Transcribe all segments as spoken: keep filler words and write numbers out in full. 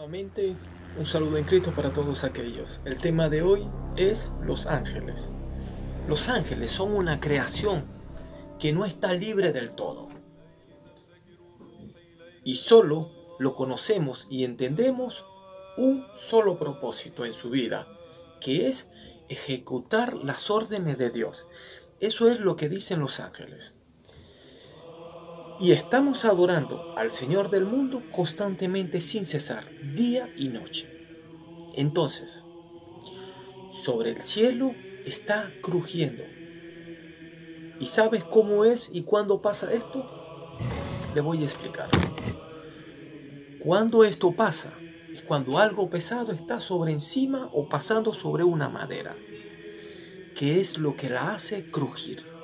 Nuevamente, un saludo en Cristo para todos aquellos. El tema de hoy es los ángeles. Los ángeles son una creación que no está libre del todo. Y solo lo conocemos y entendemos un solo propósito en su vida, que es ejecutar las órdenes de Dios. Eso es lo que dicen los ángeles. Y estamos adorando al Señor del mundo constantemente sin cesar, día y noche. Entonces, sobre el cielo está crujiendo. ¿Y sabes cómo es y cuándo pasa esto? Le voy a explicar. Cuando esto pasa, es cuando algo pesado está sobre encima o pasando sobre una madera, que es lo que la hace crujir.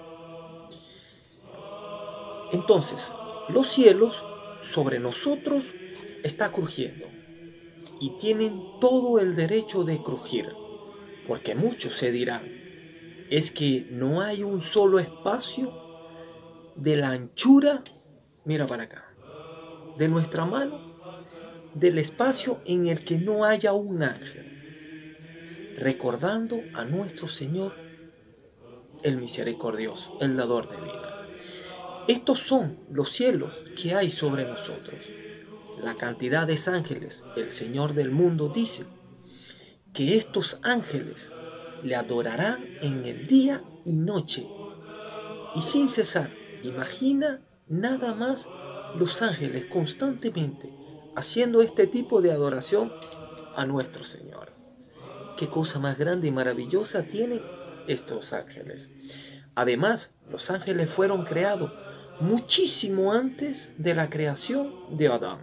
Entonces, los cielos sobre nosotros está crujiendo y tienen todo el derecho de crujir, porque muchos se dirán, es que no hay un solo espacio de la anchura, mira para acá, de nuestra mano, del espacio en el que no haya un ángel, recordando a nuestro Señor, el misericordioso, el dador de vida. Estos son los cielos que hay sobre nosotros. La cantidad de ángeles, el Señor del mundo dice que estos ángeles le adorarán en el día y noche y sin cesar. Imagina nada más los ángeles constantemente haciendo este tipo de adoración a nuestro Señor. Qué cosa más grande y maravillosa tienen estos ángeles. Además, los ángeles fueron creados muchísimo antes de la creación de Adán.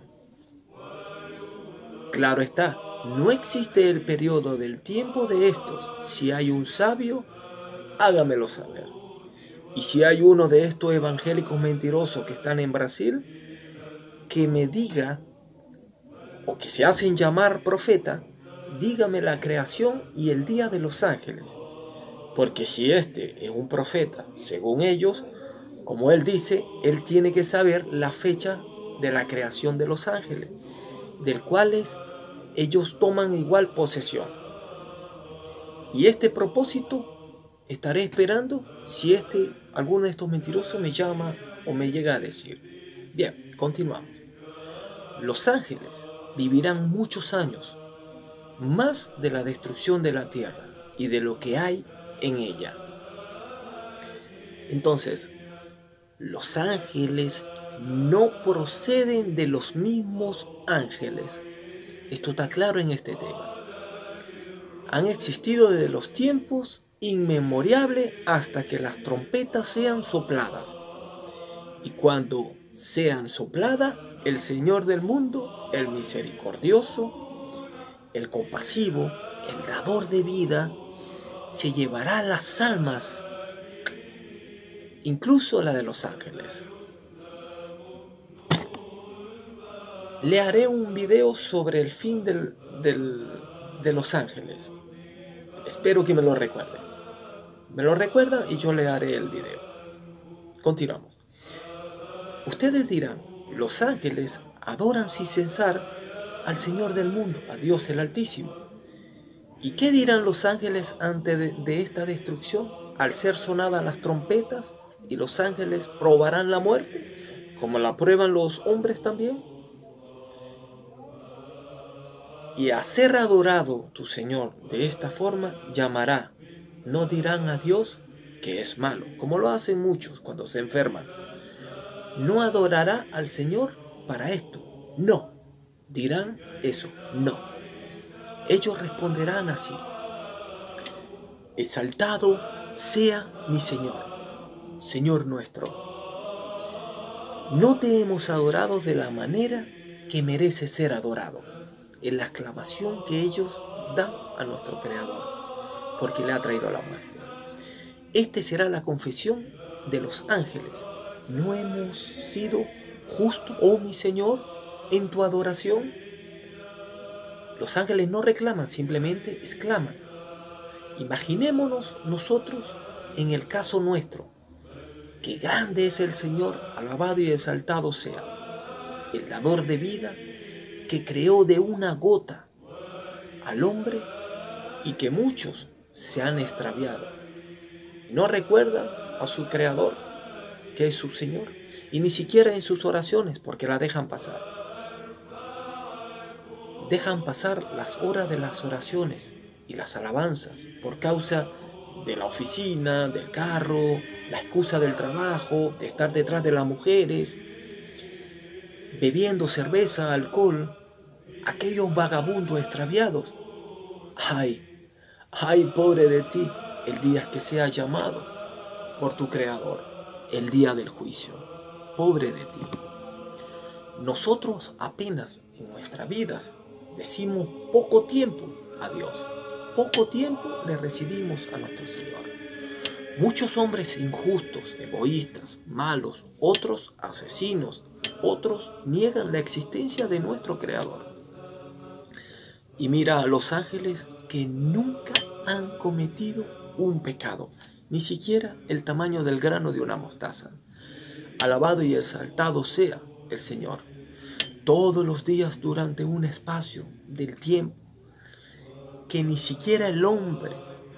Claro está, no existe el periodo del tiempo de estos. Si hay un sabio, hágamelo saber. Y si hay uno de estos evangélicos mentirosos que están en Brasil, que me diga, o que se hacen llamar profeta, dígame la creación y el día de los ángeles. Porque si este es un profeta, según ellos, como él dice, él tiene que saber la fecha de la creación de los ángeles, del cuales ellos toman igual posesión. Y este propósito estaré esperando si este, alguno de estos mentirosos me llama o me llega a decir. Bien, continuamos. Los ángeles vivirán muchos años, más de la destrucción de la tierra y de lo que hay en ella. Entonces, los ángeles no proceden de los mismos ángeles. Esto está claro en este tema. Han existido desde los tiempos inmemoriales hasta que las trompetas sean sopladas. Y cuando sean sopladas, el Señor del mundo, el misericordioso, el compasivo, el dador de vida, se llevará las almas, incluso la de los ángeles. Le haré un video sobre el fin del, del, de los ángeles. Espero que me lo recuerden. Me lo recuerdan y yo le haré el video. Continuamos. Ustedes dirán, los ángeles adoran sin cesar al Señor del mundo, a Dios el Altísimo. ¿Y qué dirán los ángeles antes de, de esta destrucción? Al ser sonadas las trompetas y los ángeles probarán la muerte, como la prueban los hombres también. Y a ser adorado tu Señor de esta forma, llamará. No dirán a Dios que es malo, como lo hacen muchos cuando se enferman. No adorará al Señor para esto. No. Dirán eso. No. Ellos responderán así. Exaltado sea mi Señor, Señor nuestro. No te hemos adorado de la manera que merece ser adorado. En la exclamación que ellos dan a nuestro Creador, porque le ha traído la muerte. Este será la confesión de los ángeles. ¿No hemos sido justos, oh mi Señor, en tu adoración? Los ángeles no reclaman, simplemente exclaman. Imaginémonos nosotros en el caso nuestro, que grande es el Señor, alabado y exaltado sea, el dador de vida, que creó de una gota al hombre y que muchos se han extraviado. No recuerdan a su creador, que es su Señor, y ni siquiera en sus oraciones, porque la dejan pasar. Dejan pasar las horas de las oraciones y las alabanzas por causa de la oficina, del carro, la excusa del trabajo, de estar detrás de las mujeres, bebiendo cerveza, alcohol, aquellos vagabundos extraviados. Ay, ay, pobre de ti, el día que sea llamado por tu Creador, el día del juicio. Pobre de ti. Nosotros apenas en nuestras vidas decimos poco tiempo a Dios. Poco tiempo le recibimos a nuestro Señor. Muchos hombres injustos, egoístas, malos, otros asesinos, otros niegan la existencia de nuestro Creador. Y mira a los ángeles que nunca han cometido un pecado, ni siquiera el tamaño del grano de una mostaza. Alabado y exaltado sea el Señor. Todos los días durante un espacio del tiempo que ni siquiera el hombre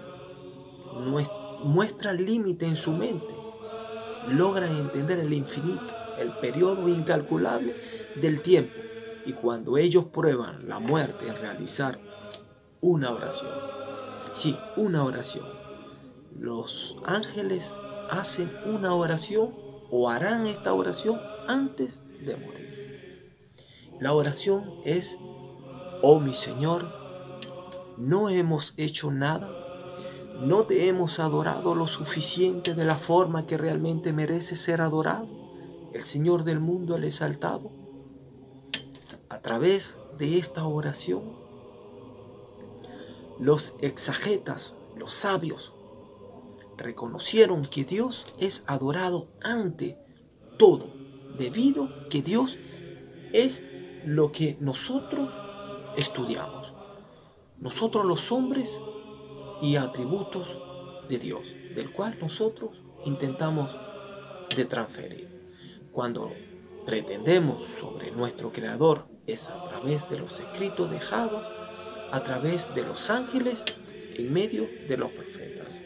muestra límite en su mente, logran entender el infinito, el periodo incalculable del tiempo. Y cuando ellos prueban la muerte en realizar una oración, sí, una oración, los ángeles hacen una oración o harán esta oración antes de morir. La oración es: oh mi Señor, no hemos hecho nada, no te hemos adorado lo suficiente de la forma que realmente merece ser adorado, el Señor del mundo, el exaltado. A través de esta oración, los exegetas, los sabios, reconocieron que Dios es adorado ante todo, debido a que Dios es lo que nosotros estudiamos. Nosotros los hombres y atributos de Dios, del cual nosotros intentamos de transferir. Cuando pretendemos sobre nuestro Creador es a través de los escritos dejados, a través de los ángeles, en medio de los profetas.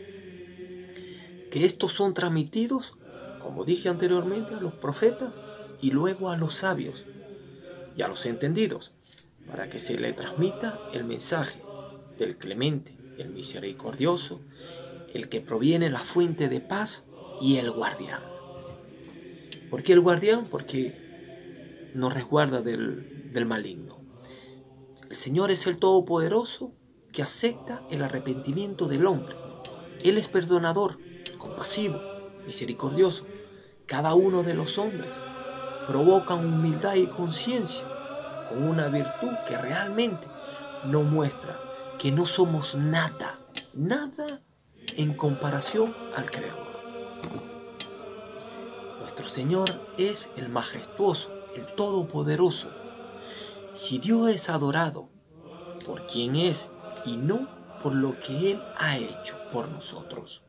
Que estos son transmitidos, como dije anteriormente, a los profetas y luego a los sabios y a los entendidos, para que se le transmita el mensaje del clemente, el misericordioso, el que proviene la fuente de paz y el guardián. ¿Por qué el guardián? Porque nos resguarda del, del maligno. El Señor es el Todopoderoso que acepta el arrepentimiento del hombre. Él es perdonador, compasivo, misericordioso. Cada uno de los hombres provocan humildad y conciencia con una virtud que realmente nos muestra que no somos nada, nada en comparación al Creador. Nuestro Señor es el majestuoso, el todopoderoso. Si Dios es adorado por quien es y no por lo que Él ha hecho por nosotros.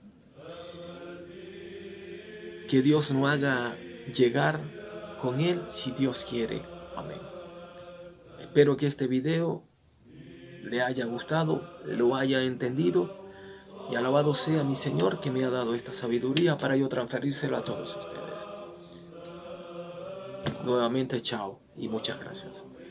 Que Dios nos haga llegar con Él si Dios quiere. Amén. Espero que este video le haya gustado, lo haya entendido, y alabado sea mi Señor que me ha dado esta sabiduría para yo transferírsela a todos ustedes. Nuevamente, chao y muchas gracias.